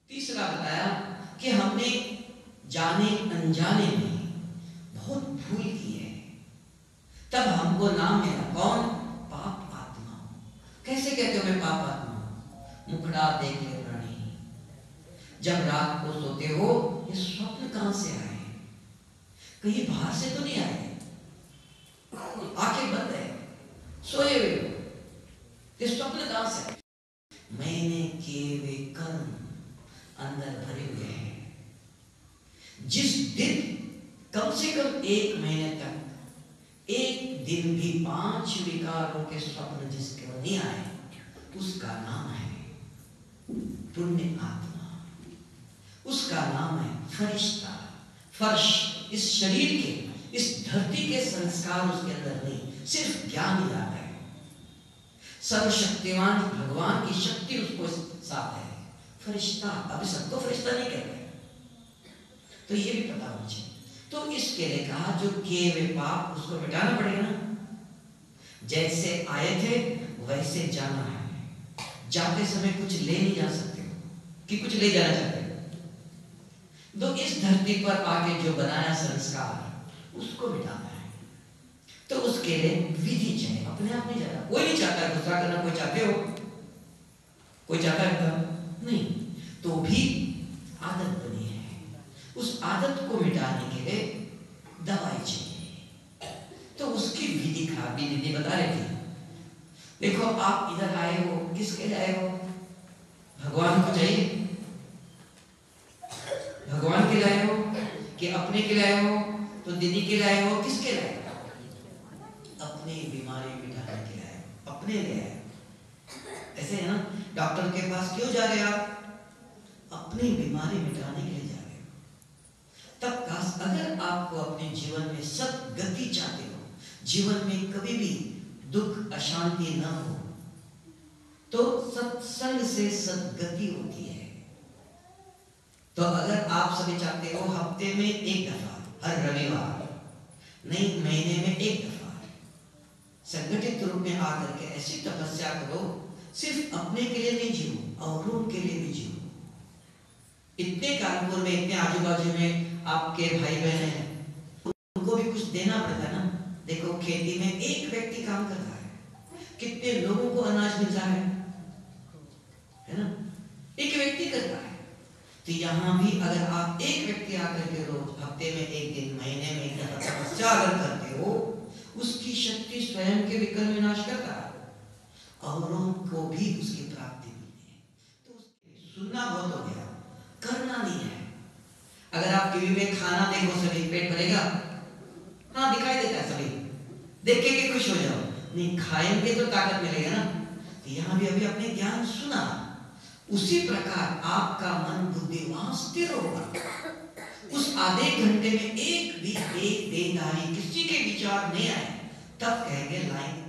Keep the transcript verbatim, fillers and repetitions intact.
तीसरा बताया कि हमने जाने अनजाने में बहुत भूल की है, तब हमको नाम मिला। कौन? पाप आत्मा। कैसे कहते हो मैं पाप आत्मा? मुखड़ा देख ले प्राणी, जब रात को सोते हो ये स्वप्न कहां से आए? कहीं बाहर से तो नहीं आए? आंखें बंद है, सोए हुए हो, ये स्वप्न कहां से आए? मैंने किए हुए कर्म अंदर भरे हुए हैं। जिस दिन कम से कम एक महीने तक एक दिन भी पांच विकारों के स्वप्न जिसके नहीं आए, उसका नाम है पुण्य आत्मा, उसका नाम है फरिश्ता। फर्श इस शरीर के, इस धरती के संस्कार उसके अंदर नहीं, सिर्फ ज्ञान ही आता है। सर्वशक्तिमान भगवान की शक्ति उसको साथ है। फरिश्ता, अभी सबको फरिश्ता नहीं कहते, तो ये भी पता होना चाहिए। तो इसके लिए कहा जो किए हुए पाप उसको मिटाना पड़ेगा ना। जैसे आए थे वैसे जाना है। जाते समय कुछ ले नहीं जा सकते हो कि कुछ ले जाना चाहते हो। तो इस धरती पर आके जो बनाया संस्कार उसको मिटाना है, तो उसके लिए विधि चाहिए। अपने आप नहीं जाता, कोई नहीं चाहता गुस्सा करना। कोई चाहते हो? कोई चाहता है? नहीं। तो भी आदत बनी है, उस आदत को मिटाने के लिए दवाई चाहिए। तो उसकी विधि का भी विधि बता रहे थे। देखो आप इधर आए हो, किसके लिए आए हो? भगवान को चाहिए? भगवान के लिए आए हो कि अपने के लिए आए हो? तो दीदी के लिए आए हो? किसके लिए आए हो? अपनी बीमारी मिटाने के लिए आए हो, अपने लिए आए हो। ऐसे है ना, डॉक्टर के पास क्यों जा रहे हो आप? अपनी बीमारी मिटाने के लिए जा रहे हो। तब काश अगर आपको अपने जीवन में सद्गति चाहते हो, जीवन में कभी भी दुख अशांति न हो, तो सत्संग से सद्गति होती है। तो अगर आप सभी चाहते हो हफ्ते में एक दफा, हर रविवार नहीं, महीने में एक दफा संगठित रूप में आकर के ऐसी तपस्या करो, सिर्फ अपने के लिए नहीं जियो, औरों के लिए भी जियो। इतने कानपुर में, इतने आजू बाजू में आपके भाई बहन हैं, उनको भी कुछ देना पड़ता है ना। देखो खेती में एक व्यक्ति काम कर रहा है, कितने लोगों को अनाज मिल रहा है, है ना? एक व्यक्ति कर रहा है। तो यहाँ भी अगर आप एक व्यक्ति आकर के रोज, हफ्ते में एक दिन, महीने में एक दफा तपस्या अगर करते हो, उसकी शक्ति स्वयं के विकर्म विनाश करता है, औरों को भी उसकी प्राप्ति मिलती है। तो सुनना बहुत हो गया, करना नहीं है। अगर आप टीवी में खाना देखो सभी, पेट भरेगा? हाँ, दिखाई देता है, सभी देख के खुश हो जाओ। नहीं खाएंगे तो ताकत मिलेगा ना। तो यहाँ भी अभी अपने ज्ञान सुना, उसी प्रकार आपका मन बुद्धि वहां स्थिर होगा। उस आधे घंटे में एक भी एक देहधारी किसी के विचार नहीं आए, तब कहेंगे लाइन